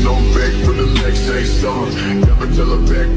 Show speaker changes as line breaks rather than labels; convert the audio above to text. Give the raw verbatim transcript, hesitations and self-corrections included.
on back for the next say something. Never tell her back